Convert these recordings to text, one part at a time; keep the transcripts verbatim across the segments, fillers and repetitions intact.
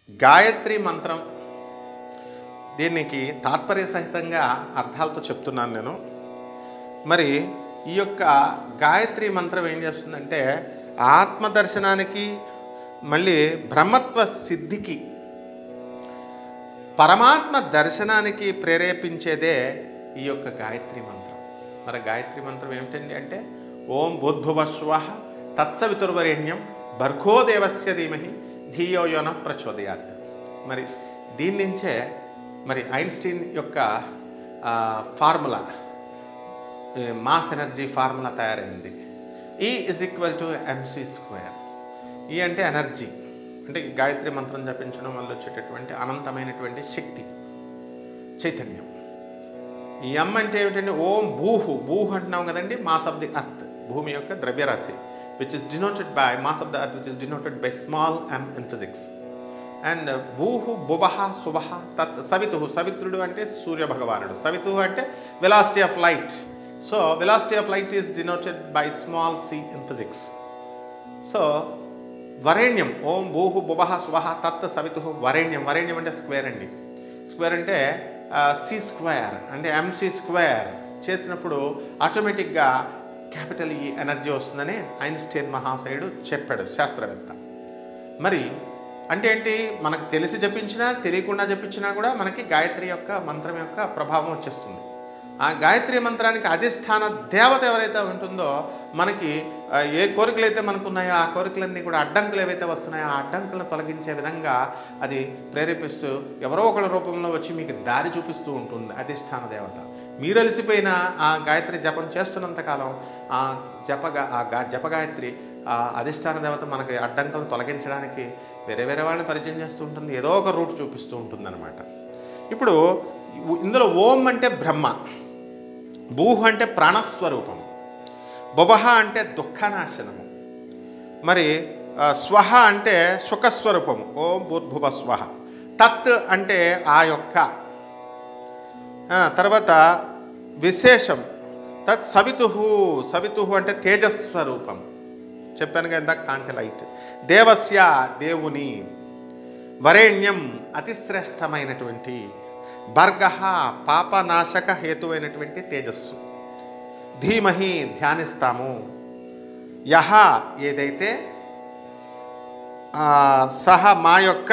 గాయత్రి మంత్రం దీనికి తాత్పర్య సహితంగా అర్థాలతో చెప్తున్నాను నేను. మరి ఈ యొక్క గాయత్రి మంత్రం ఏం చేస్తుందంటే ఆత్మదర్శనానికి మళ్ళీ బ్రహ్మత్వ సిద్ధికి పరమాత్మ దర్శనానికి ప్రేరేపించేదే ఈ యొక్క గాయత్రి మంత్రం. మరి గాయత్రి మంత్రం ఏమిటండి అంటే ఓం భూద్భువస్వః తత్సవితుర్వరేణ్యం భర్గో దేవస్య ధీమహి ధియో యో నః ప్రచోదయాత్. మరి దీని నుంచే మరి ఐన్స్టీన్ యొక్క ఫార్ములా, మాస్ ఎనర్జీ ఫార్ములా తయారైంది. E is equal to m c square. E అంటే ఎనర్జీ, అంటే గాయత్రి మంత్రం జపించడం వల్ల వచ్చేటటువంటి అనంతమైనటువంటి శక్తి, చైతన్యం. ఈ ఎం అంటే ఏమిటంటే ఓం భూహు, భూహు అంటున్నాం కదండి, మాస్ ఆఫ్ ది అర్త్, భూమి యొక్క ద్రవ్యరాశి, which is denoted by mass of the earth which is denoted by small m in physics. And భూహు భువహ శుభహ తత్ సవితు, సవిత్రుడు అంటే సూర్య భగవానుడు, సవితు అంటే velocity of light. So velocity of light is denoted by small c in physics. So వరేణ్యం ఓం భూహు భువహ శుభహ తత్ సవితు వరేణ్యం. వరేణ్యం అంటే స్క్వేర్ అండి. స్క్వేర్ అంటే సి స్క్వేర్ అంటే ఎంసీ స్క్వేర్ చేసినప్పుడు ఆటోమేటిక్గా క్యాపిటల్ ఈ ఎనర్జీ వస్తుందని ఐన్స్టీన్ మహాశయుడు చెప్పాడు, శాస్త్రవేత్త. మరి అంటే ఏంటి, మనకు తెలిసి జపించినా తెలియకుండా జపించినా కూడా మనకి గాయత్రి యొక్క మంత్రం యొక్క ప్రభావం వచ్చేస్తుంది. ఆ గాయత్రి మంత్రానికి అధిష్టాన దేవత ఎవరైతే ఉంటుందో మనకి ఏ కోరికలు అయితే మనకు ఉన్నాయో ఆ కోరికలన్నీ కూడా అడ్డంకులు ఏవైతే వస్తున్నాయో ఆ అడ్డంకులను తొలగించే విధంగా అది ప్రేరేపిస్తూ ఎవరో ఒకళ్ళ రూపంలో వచ్చి మీకు దారి చూపిస్తూ ఉంటుంది అధిష్టాన దేవత. మీరు అలసిపోయిన ఆ గాయత్రి జపం చేస్తున్నంతకాలం ఆ జపగా ఆ గా జప గాయత్రి ఆ అధిష్టాన దేవత మనకి అడ్డంకులను తొలగించడానికి వేరే వేరే వాళ్ళని పరిచయం చేస్తూ ఉంటుంది, ఏదో ఒక రూట్ చూపిస్తూ ఉంటుంది అనమాట. ఇప్పుడు ఇందులో ఓం అంటే బ్రహ్మ, భూహ అంటే ప్రాణస్వరూపం, భువహ అంటే దుఃఖనాశనము, మరి స్వహ అంటే సుఖస్వరూపము ఓం భూర్భువ స్వహ, తత్ అంటే ఆ యొక్క, తర్వాత విశేషం తత్ సవితు, సవితు అంటే తేజస్వరూపం, చెప్పాను కదా కాంతి లైట్, దేవస్య దేవుని, వరేణ్యం అతి శ్రేష్టమైనటువంటి, భర్గ పాపనాశక హేతువైనటువంటి తేజస్సు, ధీమహి ధ్యానిస్తాము, యహ ఏదైతే సహ మా యొక్క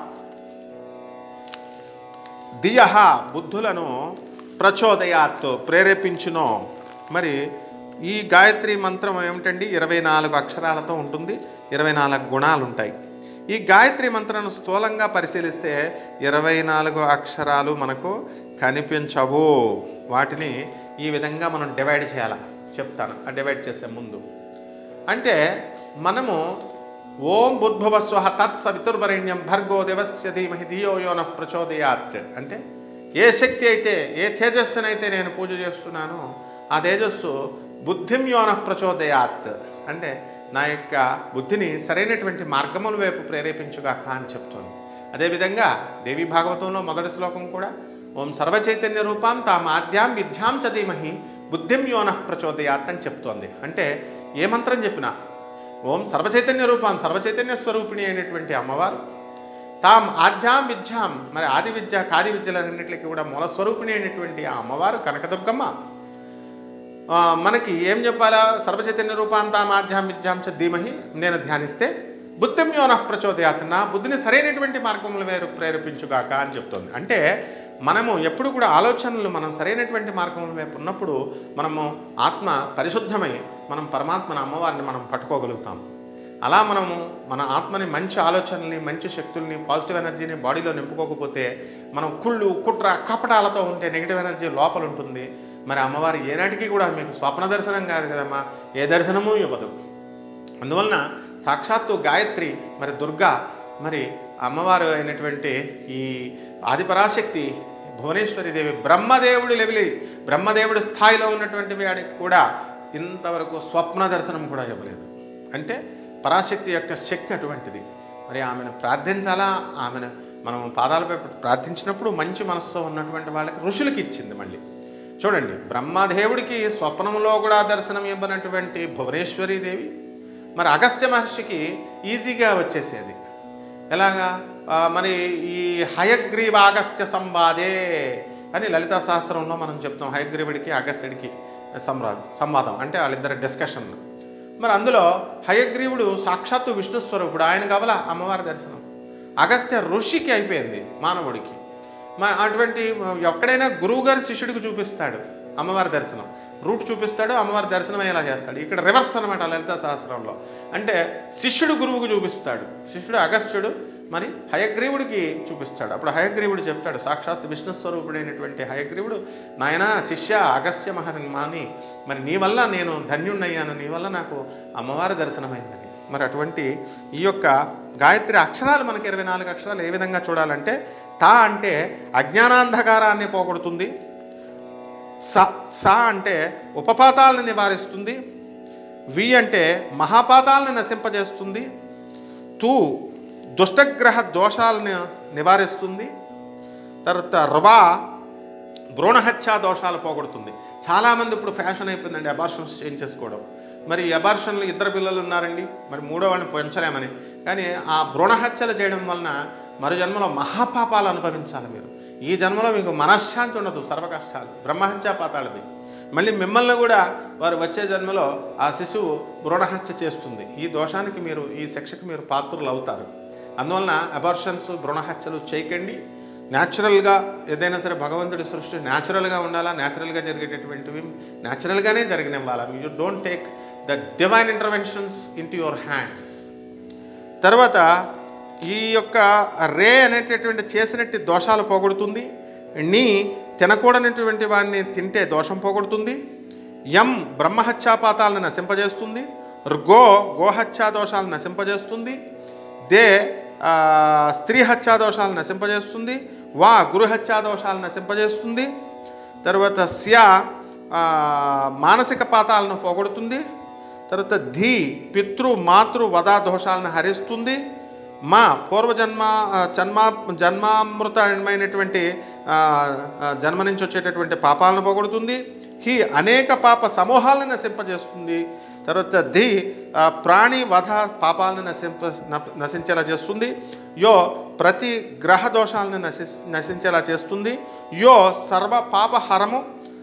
ధియ బుద్ధులను ప్రచోదయాత్ ప్రేరేపించునో. మరి ఈ గాయత్రి మంత్రం ఏమిటండి, ఇరవై నాలుగు అక్షరాలతో ఉంటుంది, ఇరవై నాలుగు గుణాలు ఉంటాయి. ఈ గాయత్రి మంత్రాన్ని స్థూలంగా పరిశీలిస్తే ఇరవై నాలుగు అక్షరాలు మనకు కనిపించవు. వాటిని ఈ విధంగా మనం డివైడ్ చేయాలి, చెప్తాను. ఆ డివైడ్ చేసే ముందు అంటే మనము ఓం భూర్భువస్వః తత్ సవితుర్వరేణ్యం భర్గో దేవస్య ధీమహి ధియో యో నః ప్రచోదయాత్ అంటే ఏ శక్తి అయితే, ఏ తేజస్సునైతే నేను పూజ చేస్తున్నానో ఆ తేజస్సు బుద్ధిం యో నః ప్రచోదయాత్ అంటే నా యొక్క బుద్ధిని సరైనటువంటి మార్గముల వైపు ప్రేరేపించుగాక అని చెప్తోంది. అదేవిధంగా దేవి భాగవతంలో మొదటి శ్లోకం కూడా ఓం సర్వచైతన్య రూపాం తాం ఆద్యాం విద్యాం చ ధీమహి బుద్ధిం యో నః ప్రచోదయాత్ అని చెప్తోంది. అంటే ఏ మంత్రం చెప్పినా ఓం సర్వచైతన్య రూపాం, సర్వచైతన్య స్వరూపిణి అయినటువంటి అమ్మవారు, తాం ఆద్యాం విద్యాం మరి ఆది విద్య కాది విద్యలన్నింటికి కూడా మూలస్వరూపిణి అయినటువంటి ఆ అమ్మవారు కనకదుర్గమ్మ మనకి ఏం చెప్పాలా, సర్వచైతన్య రూపాంతాం ఆద్యాం విద్యాం చ ధీమహి నేను ధ్యానిస్తే బుద్ధిం యో నః ప్రచోదయాత్ నా బుద్ధిని సరైనటువంటి మార్గముల వేరు ప్రేరేపించుగాక అని చెప్తోంది. అంటే మనము ఎప్పుడు కూడా ఆలోచనలు మనం సరైనటువంటి మార్గముల వైపు ఉన్నప్పుడు మనము ఆత్మ పరిశుద్ధమై మనం పరమాత్మను అమ్మవారిని మనం పట్టుకోగలుగుతాం. అలా మనము మన ఆత్మని మంచి ఆలోచనల్ని, మంచి శక్తుల్ని, పాజిటివ్ ఎనర్జీని బాడీలో నింపుకోకపోతే మనం కుళ్ళు కుట్ర కపటాలతో ఉంటే నెగిటివ్ ఎనర్జీ లోపల ఉంటుంది. మరి అమ్మవారు ఏనాటికి కూడా మీకు స్వప్న దర్శనం కాదు కదమ్మా, ఏ దర్శనము ఇవ్వదు. అందువలన సాక్షాత్తు గాయత్రి మరి దుర్గా మరి అమ్మవారు అయినటువంటి ఈ ఆదిపరాశక్తి భువనేశ్వరి దేవి బ్రహ్మదేవుడి లెవెలి బ్రహ్మదేవుడి స్థాయిలో ఉన్నటువంటి వాడికి కూడా ఇంతవరకు స్వప్న దర్శనం కూడా ఇవ్వలేదు. అంటే పరాశక్తి యొక్క శక్తి అటువంటిది. మరి ఆమెను ప్రార్థించాలా, ఆమెను మనం పాదాలపై ప్రార్థించినప్పుడు మంచి మనసుతో ఉన్నటువంటి వాళ్ళకి ఋషులకి ఇచ్చింది. మళ్ళీ చూడండి, బ్రహ్మదేవుడికి స్వప్నంలో కూడా దర్శనం ఇవ్వనటువంటి భువనేశ్వరి దేవి మరి అగస్త్య మహర్షికి ఈజీగా వచ్చేసేది. ఎలాగా, మరి ఈ హయగ్రీవాగస్త్య సంవాదే అని లలితా సహస్రంలో మనం చెప్తాం. హయగ్రీవుడికి అగస్త్యుడికి సంవాదం సంవాదం అంటే వాళ్ళిద్దరి డిస్కషన్లు. మరి అందులో హయగ్రీవుడు సాక్షాత్తు విష్ణు స్వరూపుడు, ఆయన కావాల అమ్మవారి దర్శనం. అగస్త్య ఋషికి అయిపోయింది, మానవుడికి. మా అటువంటి ఎక్కడైనా గురువుగారి శిష్యుడికి చూపిస్తాడు అమ్మవారి దర్శనం, రూట్ చూపిస్తాడు, అమ్మవారి దర్శనం అయ్యేలా చేస్తాడు. ఇక్కడ రివర్స్ అనమాట లలితా సహస్రంలో. అంటే శిష్యుడు గురువుకు చూపిస్తాడు, శిష్యుడు అగస్త్యుడు మరి హయగ్రీవుడికి చూపిస్తాడు. అప్పుడు హయగ్రీవుడు చెప్తాడు, సాక్షాత్ విష్ణు స్వరూపుడైనటువంటి హయగ్రీవుడు, నాయన శిష్య అగస్త్య మహాని, మరి నీ వల్ల నేను ధన్యుణ్ణయ్యాను, నీ వల్ల నాకు అమ్మవారి దర్శనమైందని. మరి అటువంటి ఈ యొక్క గాయత్రి అక్షరాలు మనకి ఇరవై నాలుగు అక్షరాలు ఏ విధంగా చూడాలంటే, తా అంటే అజ్ఞానాంధకారాన్ని పోగొడుతుంది, స సా అంటే ఉపపాతాలను నివారిస్తుంది, వి అంటే మహాపాతాలను నశింపజేస్తుంది, తూ దుష్టగ్రహ దోషాలను నివారిస్తుంది, తర్వాత ర్వా భ్రూణహత్యా దోషాలు పోగొడుతుంది. చాలామంది ఇప్పుడు ఫ్యాషన్ అయిపోయిందండి అబార్షన్స్ చేంజ్ చేసుకోవడం. మరి అబార్షన్లు ఇద్దరు పిల్లలు ఉన్నారండి, మరి మూడో వాళ్ళని పెంచలేమని, కానీ ఆ భ్రూణహత్యలు చేయడం వలన మరో జన్మలో మహాపాపాలు అనుభవించాలి మీరు. ఈ జన్మలో మీకు మనశ్శాంతి ఉండదు, సర్వ కష్టాలు, బ్రహ్మహత్యా పాతాళది. మళ్ళీ మిమ్మల్ని కూడా వారు వచ్చే జన్మలో ఆ శిశువు భ్రూణహత్య చేస్తుంది. ఈ దోషానికి మీరు, ఈ శిక్షకు మీరు పాత్రులు అవుతారు. అందువలన అబార్షన్స్ భ్రూణహత్యలు చేయకండి. న్యాచురల్గా ఏదైనా సరే భగవంతుడి సృష్టి న్యాచురల్గా ఉండాలా, న్యాచురల్గా జరిగేటటువంటివి న్యాచురల్గానే జరిగినివ్వాలా. You don't take the divine interventions into your hands. తర్వాత ఈ యొక్క రే అనేటటువంటి చేసినట్టు దోషాలు పోగొడుతుంది, నీ తినకూడనటువంటి వాడిని తింటే దోషం పోగొడుతుంది, యం బ్రహ్మహత్యాపాతాలను నశింపజేస్తుంది, గో గోహత్యా దోషాలను నశింపజేస్తుంది, దే స్త్రీ హత్యా దోషాలను నశింపజేస్తుంది, వా గురుహత్యా దోషాలను నశింపజేస్తుంది, తర్వాత స్య మానసిక పాతాలను పోగొడుతుంది, తర్వాత ధీ పితృ మాతృ వదా దోషాలను హరిస్తుంది, మా పూర్వజన్మ జన్మ జన్మామృతమైనటువంటి జన్మ నుంచి వచ్చేటటువంటి పాపాలను పోగొడుతుంది, హి అనేక పాప సమూహాలను నశింపజేస్తుంది, తర్వాత ధి ప్రాణి వధ పాపాలను నశింప నశించేలా చేస్తుంది, యో ప్రతి గ్రహ దోషాలను నశి నశించేలా చేస్తుంది, యో సర్వ పాపహరము,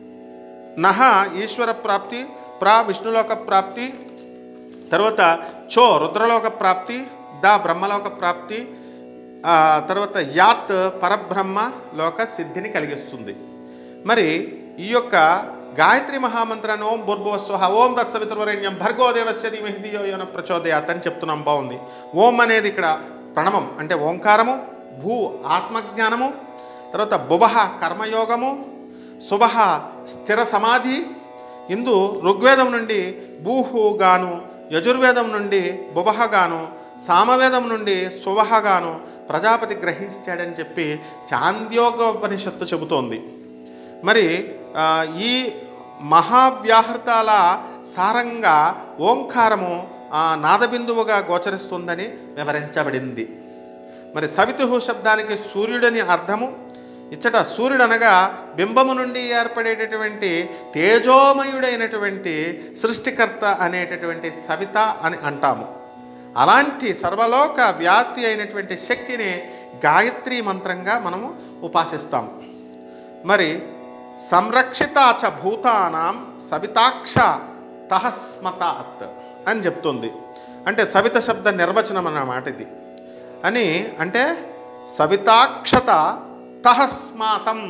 నహ ఈశ్వర ప్రాప్తి, ప్రా విష్ణులోక ప్రాప్తి, తర్వాత చో రుద్రలోక ప్రాప్తి, దా బ్రహ్మలోక ప్రాప్తి, తర్వాత యాత్ పరబ్రహ్మ లోక సిద్ధిని కలిగిస్తుంది. మరి ఈ యొక్క గాయత్రి మహామంత్రాన్ని ఓం భూర్భువస్వః ఓం తత్సవితుర్వరేణ్యం భర్గో దేవస్య ధీమహి ధియో యో నః ప్రచోదయాత్ అని చెప్తున్నాం. బాగుంది. ఓం అనేది ఇక్కడ ప్రణవం అంటే ఓంకారము, భూ ఆత్మజ్ఞానము, తర్వాత భువః కర్మయోగము, శుభః స్థిర సమాధి. ఇందు ఋగ్వేదం నుండి భూహు గాను, యజుర్వేదం నుండి భువః గాను, సామవేదం నుండి శువః గాను ప్రజాపతి గ్రహించాడని చెప్పి చాంద్యోగోపనిషత్తు చెబుతోంది. మరి ఈ మహావ్యాహృతాల సారంగా ఓంకారము నాదబిందువుగా గోచరిస్తుందని వివరించబడింది. మరి సవితుహు శబ్దానికి సూర్యుడని అర్థము. ఇచ్చట సూర్యుడు అనగా బింబము నుండి ఏర్పడేటటువంటి తేజోమయుడైనటువంటి సృష్టికర్త అనేటటువంటి సవిత అని అంటాము. అలాంటి సర్వలోక వ్యాప్తి అయినటువంటి శక్తిని గాయత్రి మంత్రంగా మనము ఉపాసిస్తాము. మరి సంరక్షితాచ భూతానాం సవితాక్ష తహస్మతాత్ అని చెప్తుంది. అంటే సవిత శబ్ద నిర్వచనం అన్నమాట ఇది. అని అంటే సవితాక్షత తహస్మాతం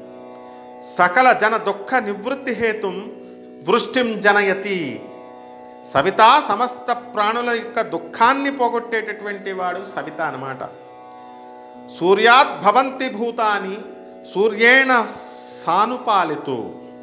సకల జన దుఃఖ నివృత్తి హేతుం వృష్టిం జనయతి. సవిత సమస్త ప్రాణుల యొక్క దుఃఖాన్ని పోగొట్టేటటువంటి వాడు సవిత అన్నమాట. సూర్యాత్ భవంతి భూతాని సూర్యేణ సానుపాలితు.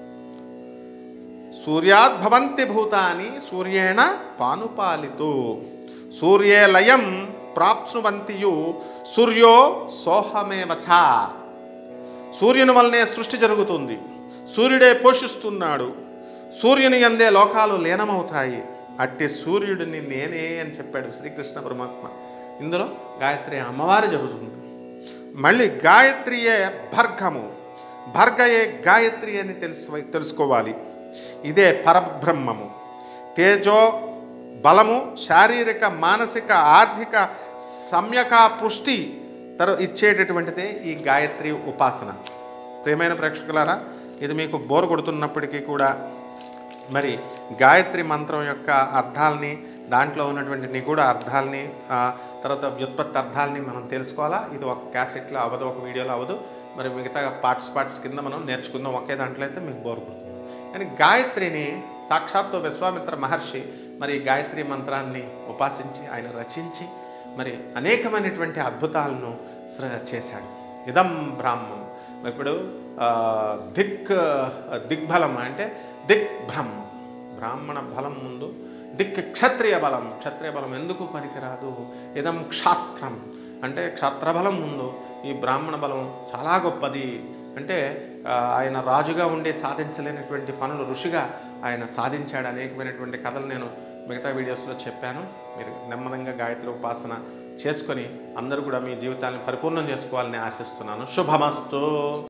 సూర్యాత్ భవంతి భూతాని సూర్యేణ పానుపాలితు. సూర్యే లయం ప్రాప్నువంతియు సూర్యో సోహమేవచ. సూర్యుని వల్లనే సృష్టి జరుగుతుంది, సూర్యుడే పోషిస్తున్నాడు, సూర్యుని యందే లోకాలు లీనమవుతాయి. అట్టి సూర్యుడిని నేనే అని చెప్పాడు శ్రీకృష్ణ పరమాత్మ. ఇందులో గాయత్రి అమ్మవారి చెబుతుంది. మళ్ళీ గాయత్రియే భర్గము, భర్గయే గాయత్రి అని తెలుసు తెలుసుకోవాలి. ఇదే పరబ్రహ్మము. తేజో బలము, శారీరక మానసిక ఆర్థిక సమ్యక పుష్టి తర్వాత ఇచ్చేటటువంటిదే ఈ గాయత్రి ఉపాసన. ప్రియమైన ప్రేక్షకులారా, ఇది మీకు బోర్ కొడుతున్నప్పటికీ కూడా మరి గాయత్రి మంత్రం యొక్క అర్థాలని, దాంట్లో ఉన్నటువంటి నిగూఢ అర్థాలని, తర్వాత వ్యుత్పత్తి అర్థాలని మనం తెలుసుకోవాలా. ఇది ఒక క్యాసెట్లో అవ్వదు, ఒక వీడియోలో అవ్వదు. మరి మిగతా పార్ట్స్ పార్ట్స్ కింద మనం నేర్చుకుందాం. ఒకే దాంట్లో అయితే మీకు బోర్ కొడుతుంది. కానీ గాయత్రిని సాక్షాత్తు విశ్వామిత్ర మహర్షి మరి గాయత్రి మంత్రాన్ని ఉపాసించి ఆయన రచించి మరి అనేకమైనటువంటి అద్భుతాలను చేశాడు. ఇదం బ్రాహ్మం. ఇప్పుడు దిక్ దిగ్బలం అంటే దిక్ బ్రహ్మం, బ్రాహ్మణ బలం ముందు దిక్ క్షత్రియ బలం, క్షత్రియ బలం ఎందుకు పనికిరాదు. ఇదం క్షాత్రం అంటే క్షత్రబలం ముందు ఈ బ్రాహ్మణ బలం చాలా గొప్పది. అంటే ఆయన రాజుగా ఉండి సాధించలేనటువంటి పనులు ఋషిగా ఆయన సాధించాడు. అనేకమైనటువంటి కథలు నేను మిగతా వీడియోస్లో చెప్పాను. మీరు నెమ్మదంగా గాయత్రి ఉపాసన చేసుకొని అందరూ కూడా మీ జీవితాన్ని పరిపూర్ణం చేసుకోవాలని ఆశిస్తున్నాను. శుభమస్తు.